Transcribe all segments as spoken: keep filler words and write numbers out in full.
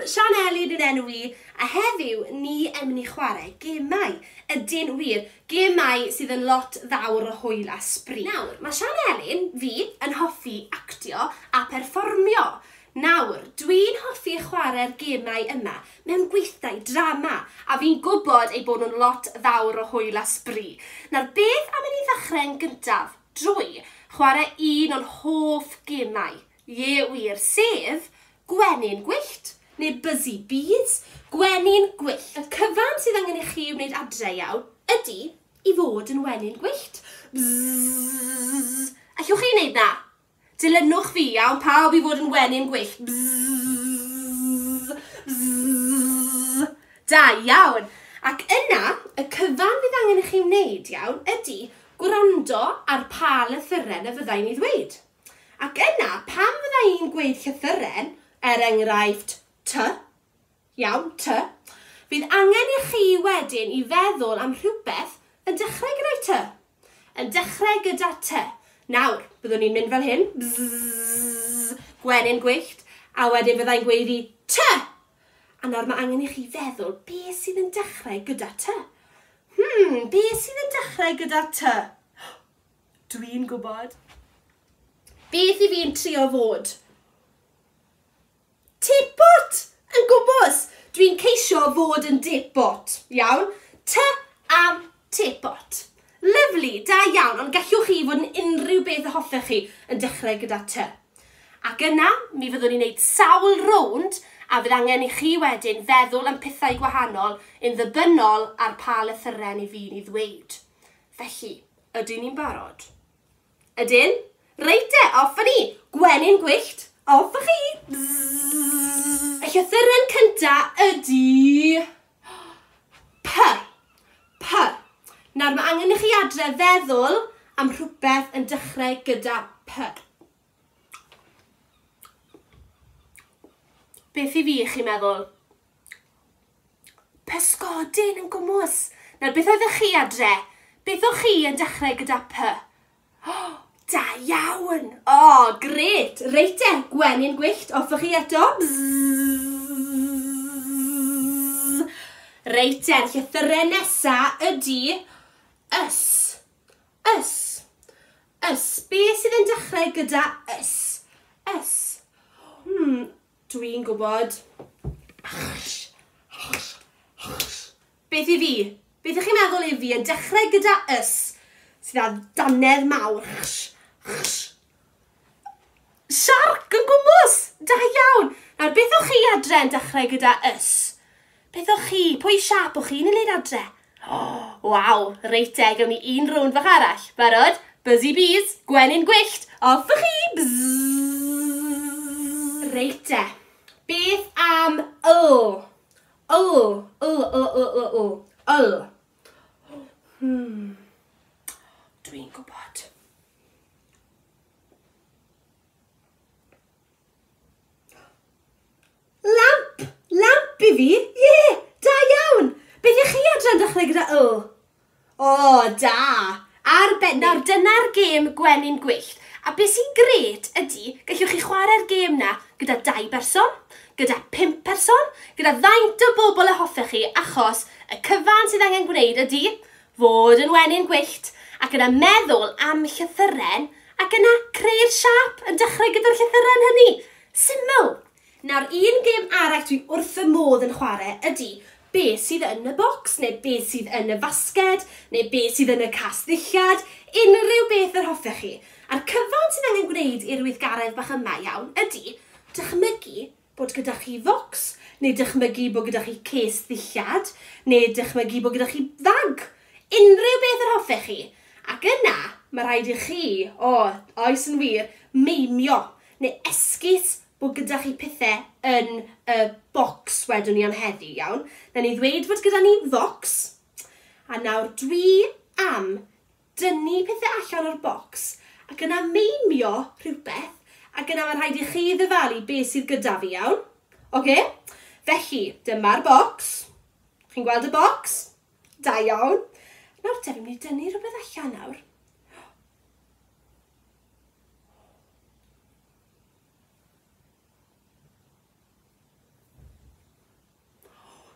Sian Elin yn enw i, a heddiw ni yn mynd i chwarae gemau. Ydyn wir, gemau sydd yn lot fawr o hwyl a sbri. Nawr, mae Sian Elin, fi, yn hoffi actio a perfformio. Nawr, dwi'n hoffi chwarae'r gemau yma mewn gweithdai drama, a fi'n gwybod ei bod nhw'n lot fawr o hwyl a sbri. Nawr, beth am i ni ddechrau'n gyntaf drwy chwarae un o'n hoff gemau? Ie wir, sef Gwenyn Gwyllt, neu Buzzy Bees, Gwenyn Gwyllt. Y cyfan sydd angen i chi wneud adre iawn ydy i fod yn Wenyn Gwyllt. Bzzz. Allwch chi wneud na? Dilynwch fi iawn, pawb i fod yn Wenyn Gwyllt. Bzzz. Bzzz. Da iawn. Ac yna, y cyfan fydd angen i chi wneud iawn ydy gwrando ar pa lythyren y fyddai'n ei ddweud. Ac yna, pam fyddai'n gweud llythyren, er enghraifft T, iawn, T, fydd angen i chi wedyn i feddwl am rhywbeth yn dechrau gyda'i T. Yn dechrau gyda T. Nawr, byddwn ni'n mynd fel hyn, bzzz, Gwenyn Gwyllt, a wedyn fyddai'n gweud i T. A nawr mae angen i chi feddwl beth sydd yn dechrau gyda T. Hmm, beth sydd yn dechrau gyda T? Dwi'n gwybod. Beth i fi'n trio fod? Tepot! Yn gwybod! Dwi'n ceisio fod yn depot, iawn? T am tepot. Lyfli, da iawn, ond gallwch chi fod yn unrhyw beth y hoffech chi yn dechrau gyda T. Ac yna, mi fyddwn ni'n gwneud sawl rownd, a fydd angen i chi wedyn feddwl am pethau gwahanol yn ddibynnol ar pa lythyren i fi'n i ddweud. Felly, ydyn ni'n barod? Ydyn? Reit e, off ni! Gwenyn Gwyllt, off chi! Bzzz. Y llythyren cynta ydy P. P. Nawr mae angen i chi adre feddwl am rhywbeth yn dechrau gyda P. Beth i fi i chi meddwl? Pysgodyn yn gwmws. Nawr beth oeddech chi adre? Beth o'ch chi yn dechrau gyda P? Oh, da iawn! O, oh, gret! Reit e, Gwenyn Gwyllt, offwch chi eto. Bzzz. Reit e, llythyren nesa ydy ys. Ys. Ys. Beth sydd yn dechrau gyda ys? Ys. Hmm, dwi'n gwybod. Beth i fi? Beth ych chi'n meddwl i fi yn dechrau gyda ys? Sydd â danedd mawr. Siarc yn gwmws! Da iawn! Nawr, beth o'ch chi adre yn dechrau gyda ys? Beth o'ch chi? Pwy siap o'ch chi'n wneud adre? Oh, waw, reit e, gawn ni un rownd fach arall. Barod? Buzzy Bees, Gwenyn Gwyllt, off chi! Bzzz. Reit e. Beth am l? L, l, l, l, l, l, l. Hmm. Dwi'n gwybod. Lamp! Lamp i fi? Ie, yeah, da iawn! Beth ych chi adre'n dechrau gyda l? O, da! Ar ben, nawr dyna'r gêm Gwenyn Gwyllt. A beth sy'n gret ydy, gallwch chi chwarae'r gêm na gyda dau berson, gyda pump person, gyda faint o bobl y hoffech chi, achos y cyfan sydd angen gwneud ydy fod yn Wenyn Gwyllt, ac yna meddwl am llythyren, ac yna creu'r siap yn dechrau gyda'r llythyren hynny. Syml! Nawr, un gêm arall dwi wrth y modd yn chwarae ydy beth sydd yn y bocs, neu beth sydd yn y fasged, neu beth sydd yn y casdilliad, unrhyw beth yr hoffech chi. A'r cyfan sydd angen gwneud i'r weithgaredd bach yma iawn ydy dychmygu bod gyda chi focs, neu dychmygu bod gyda chi ces ddilliad, neu dychmygu bod gyda chi fag. Unrhyw beth yr hoffech chi. Ac yna, mae rhaid i chi, o, oes yn wir, meimio, neu esgus bod gyda chi pethau yn y bocs wedwn ni am heddi, iawn. Na ni ddweud fod gyda ni focs, a nawr dwi am dynnu pethau allan o'r bocs, ac yna meimio rhywbeth, ac yna mae rhaid i chi ddyfalu beth sydd gyda fi, iawn. Oce? Felly, dyma'r bocs. Chi'n gweld y bocs? Da iawn. Nawr te, fi'n mynd i dynnu rhywbeth allan nawr.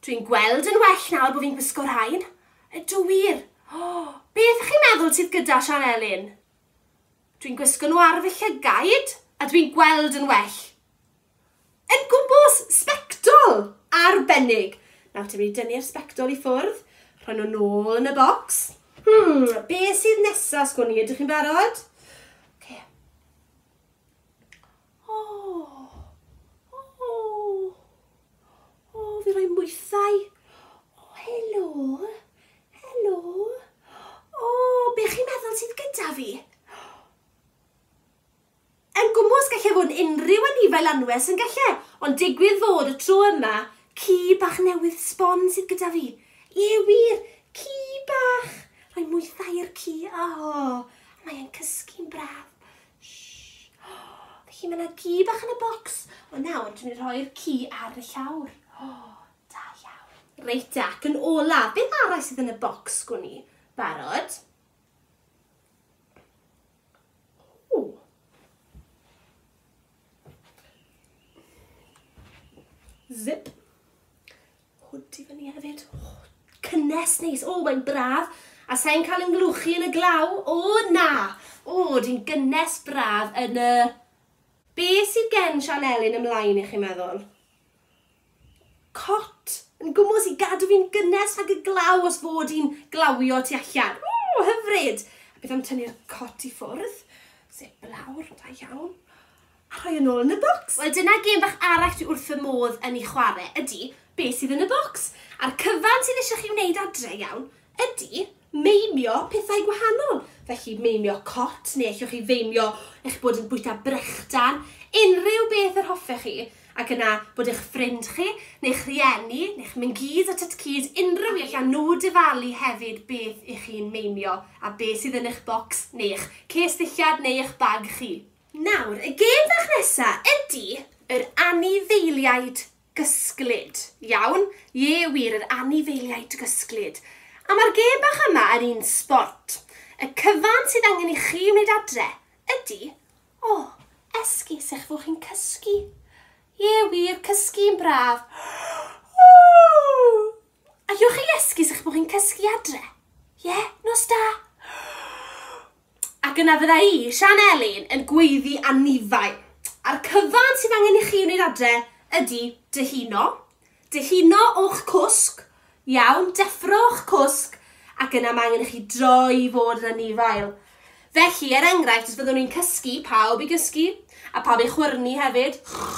Dwi'n gweld yn well nawr bod fi'n gwisgo rhain. Ydw wir. Oh, beth ych chi'n meddwl sydd gyda Sian Elin? Dwi'n gwisgo nhw ar fy llygaid a dwi'n gweld yn well. Yn gwmbws sbectol arbennig. Nawr ti'n mynd i dynnu'r sbectol i ffwrdd. Rhoi nhw nôl yn y bocs. Hmm, beth sydd nesaf sgwni? Ydych chi'n barod? Okay. Oh, oh, oh, fi rhoi mwythau. Oh, helo, helo. Oh, beth chi'n meddwl sydd gyda fi? Yn gwmws gallai fod unrhyw anifail anwes yn gallai, ond digwydd fod y tro yma, ci bach newydd sbon sydd gyda fi. Ie wir, ci bach. Rhoi mwythau i'r ci. Oh, mae'n cysgu'n braf. Oh, felly mae yna ci bach yn y bocs. O nawr, dwi'n rhoi'r ci ar y llawr. Oh, da iawn. Reit ac yn ola, beth arall sydd yn y bocs gwni? Barod? Ooh. Zip. Hwdi fyny hefyd. Oh, cynnes neis. O, oh, mae'n braf. A sa'n cael yn glwchu yn y glaw? O, oh, na. O, oh, dwi'n gynnes braf yn y... Be sydd gen Sian Elin ymlaen i chi'n meddwl? Cot. Yn gwmws i gadw fi'n gynnes rhag y glaw os fod i'n glawio tu allan. O, oh, hyfryd. A beth am tynnu'r cot i ffwrdd? Zip lawr, da iawn. A rhoi yn ôl yn y bocs. Wel, dyna gêm bach arall dwi wrth y modd yn ei chwarae ydy beth sydd yn y bocs. A'r cyfan sydd eisiau chi wneud adre iawn ydy meimio pethau gwahanol. Felly meimio cot, neu allwch chi feimio eich bod yn bwyta brechdan, unrhyw beth yr hoffech chi, ac yna bod eich ffrind chi, neu'ch rhieni, neu'ch mengis a tytcys, unrhyw i allan nhw dyfalu hefyd beth i'ch chi'n meimio, a beth sydd yn eich bocs, neu'ch cesdilliad, neu'ch bag chi. Nawr, y gêm fach nesaf ydy yr anifeiliaid gysglyd. Iawn? Ie wir, yr anifeiliaid gysglyd. A mae'r gêm bach yma yn un sport. Y cyfan sydd angen i chi wneud adre ydy, o, oh, esgus eich fod chi'n cysgu. Ie wir, cysgu'n braf. A yw'ch chi esgus eich bod chi'n cysgu adre? Ie, nos da. Ac yna fydda i, Sian Elin, yn gweiddi anifail. A'r cyfan sydd angen i chi wneud adre ydy dyhuno. Dyhuno o'ch cwsg. Iawn, deffro'ch cwsg. Ac yna mae angen i chi droi i fod yn anifail. Felly, er enghraifft, os fyddwn ni'n cysgu, pawb i gysgu, a pawb i chwyrnu hefyd.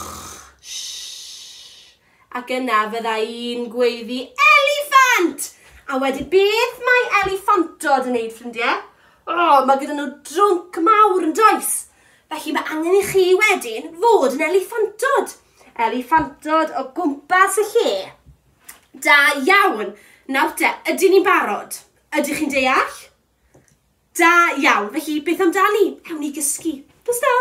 Ac yna fydda i'n gweiddi eliffant! A wedyn, beth mae eliffantod yn neud, ffrindiau? O, oh, mae gyda nhw drwnc mawr yn does. Felly mae angen i chi wedyn fod yn eliffantod. Eliffantod o gwmpas y lle. Da iawn. Nawr te, ydyn ni'n barod? Ydych chi'n deall? Da iawn. Felly beth amdani? Ewn ni gysgu. Dos da?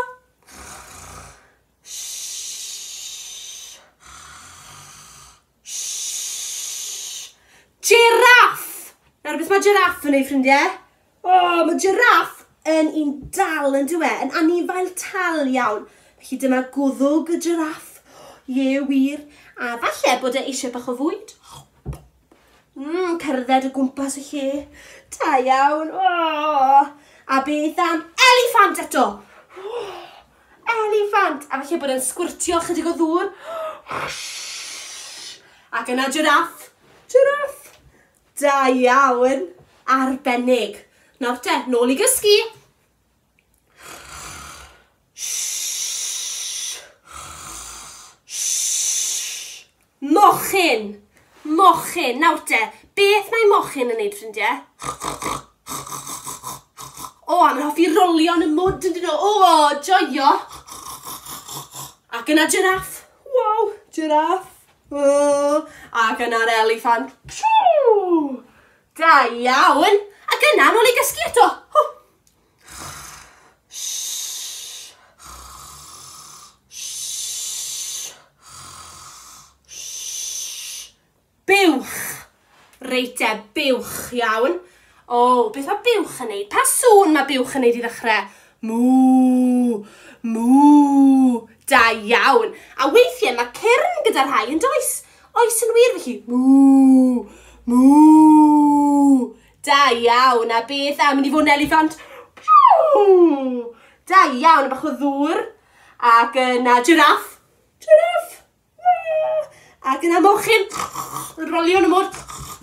Giraff! Nawr beth mae giraff yn ei ffrindiau? O, oh, mae giraff yn un dal yn dwe, yn anifail tal iawn. Felly dyma gwddwg y giraff. Ie wir. A falle bod e eisiau bach o fwyd. Mm, cerdded o gwmpas y lle. Da iawn. Oh. A beth am eliffant eto? Oh, eliffant. A falle bod e'n sgwrtio chydig o ddŵr. Ac yna giraff. Giraff. Da iawn. Arbennig. Nawr te, nôl i gysgu. Mochyn. Mochyn. Nawr te, beth mae mochyn yn neud, ffrindiau? O, a mae'n hoffi rolio yn y mwd yn dyn nhw. O, joio. Ac yna giraff. Wow, giraff. O, ac yna'r eliffant. Da iawn. Ac yna, nôl i gysgu eto. Oh. Buwch. Reit e, buwch iawn. O, beth mae buwch yn neud? Pa sŵn mae buwch yn neud i ddechrau? Mŵ, mŵ. Da iawn. A weithiau mae cyrn gyda'r rhai yn does. Oes yn wir felly? Mw, mw. Da iawn, a beth am ni fod yn eliffant? Da iawn, a bach o ddŵr. Ac yna giraff. Giraff. Ac yna mochyn. Rolio yn y môr.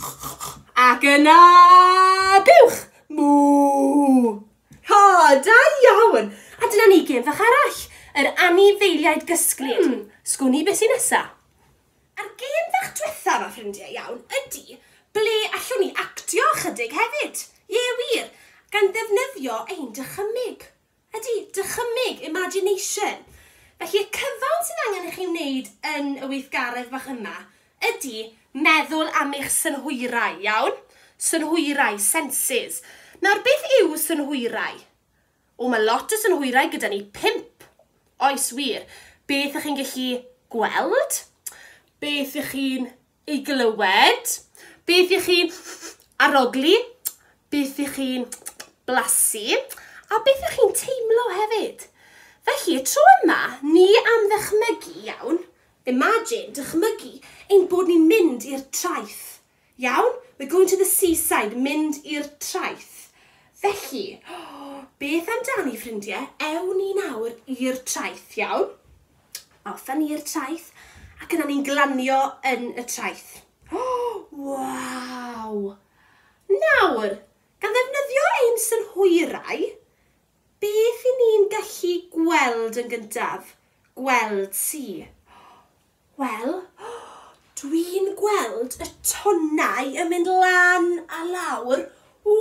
Ac yna buwch. Mw. O, da iawn. A dyna ni gêm fach arall. Yr anifeiliaid gysglyd. Hmm. Sgwni beth sy'n nesa. A'r gêm fach diwetha yma, ffrindiau, iawn, ydy ble allwn ni actio chydig hefyd. Ie, wir, gan ddefnyddio ein dychymyg. Ydy, dychymyg, imagination. Felly, y cyfan sy'n angen i chi wneud yn y weithgaredd fach yma ydy meddwl am eich synhwyrau, iawn? Synhwyrau, senses. Nawr, beth yw synhwyrau? O, mae lot o synhwyrau gyda ni pimp. Oes wir, beth ych chi'n gallu gweld? Beth ych chi'n ei glywed? Beth ych chi'n arogli? Beth ych chi'n blasu? A beth ych chi'n teimlo hefyd? Felly, y tro yma, ni am ddychmygu, iawn, imagine, dychmygu, ein bod ni'n mynd i'r traeth. Iawn? We're going to the seaside, mynd i'r traeth. Felly, oh, beth amdani, ffrindiau, ewn ni nawr i'r traeth, iawn? Offan i'r traeth, ac yna ni'n glanio yn y traeth. Oh, waw! Nawr, gan ddefnyddio ein synhwyrau, beth i ni'n gallu gweld yn gyntaf? Gweld si. Wel, dwi'n gweld y tonnau yn mynd lan a lawr.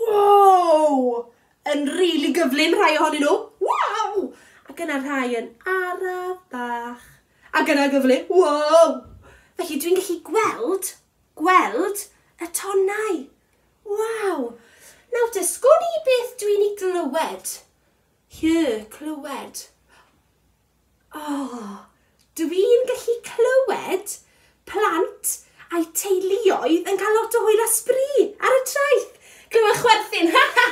Wow! Yn rili gyflym rhai ohonyn nhw. Wow! Ac yna rhai yn araf bach. Ac yna gyflym. Wow! Felly dwi'n gallu gweld, gweld y tonnau. Wow! Nawr te, sgwn i beth dwi'n ei glywed. Here, clywed. Oh, dwi'n gallu clywed plant a'i teuluoedd yn cael lot o hwyl a sbri ar y traeth. Clywed chwerthin.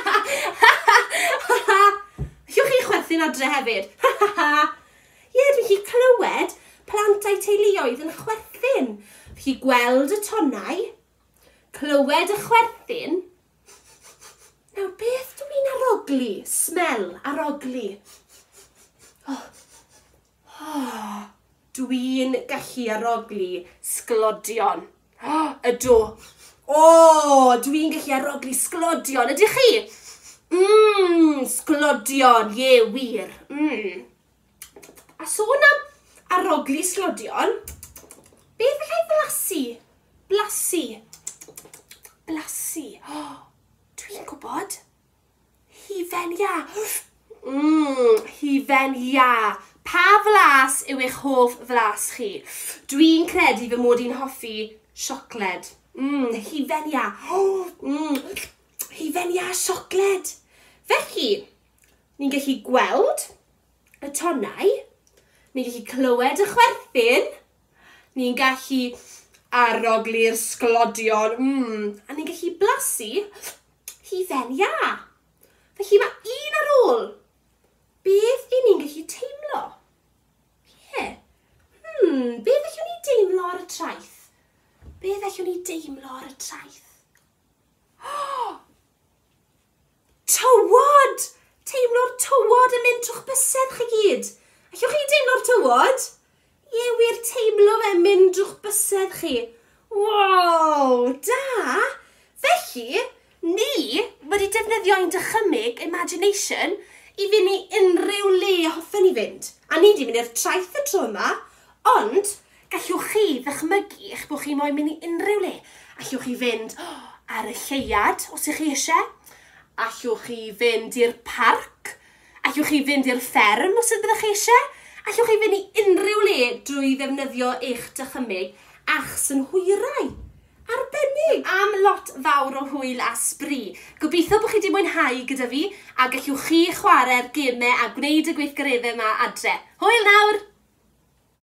Llwch chi chwerthin adre hefyd. Ie, dwi'n chi clywed plant a'i teuluoedd yn chwerthin. Chi gweld y tonnau, clywed y chwerthin. Nawr, beth dwi'n arogli? Smell, arogli. Oh. Oh. Dwi'n gallu arogli sglodion. Oh, ydw. O, oh, dwi'n gallu arogli sglodion. Ydych chi? Mmm, sglodion. Ie, wir. Mm. A sôn am arogli sglodion, beth allai blasu? Blasu. Blasu. Oh, dwi'n gwybod. Hifen ia. Mmm, hifen ia. Pa flas yw eich hoff flas chi? Dwi'n credu fy mod i'n hoffi siocled. Mmm, hifen ia. Mm, hifen ia siocled. Felly, ni'n gallu gweld y tonnau, ni'n gallu clywed y chwerthin, ni'n gallu arogli'r sglodion, mm, a ni'n gallu blasu hifen ia. Felly mae un ar ôl. Beth i ni'n gallu teimlo? Ie. Yeah. Hmm, beth allwn ni deimlo ar y traeth? Beth allwn ni deimlo ar y traeth? Oh! Tywod! Teimlo'r tywod yn mynd trwy'ch bysedd chi gyd. Allwch chi deimlo'r tywod? Ie, wir teimlo fe mynd drwy'ch bysedd chi. Wow, da! Felly, ni wedi defnyddio ein dychymyg, imagination, i fynd i unrhyw le hoffen i fynd. A ni wedi mynd i'r traeth y tro yma, ond gallwch chi ddychmygu eich bod chi moyn mynd i unrhyw le. Allwch chi fynd oh, ar y lleiad, os ych chi eisiau. Allwch chi fynd i'r parc. Allwch chi fynd i'r fferm, os ydych chi eisiau. Allwch chi fynd i unrhyw le drwy ddefnyddio eich dychymyg a'ch synhwyrau. Arbennig! Am lot fawr o hwyl a sbri. Gobeithio bod chi wedi mwynhau gyda fi a gallwch chi chwarae'r gemau a gwneud y gweithgareddau yma adre. Hwyl nawr!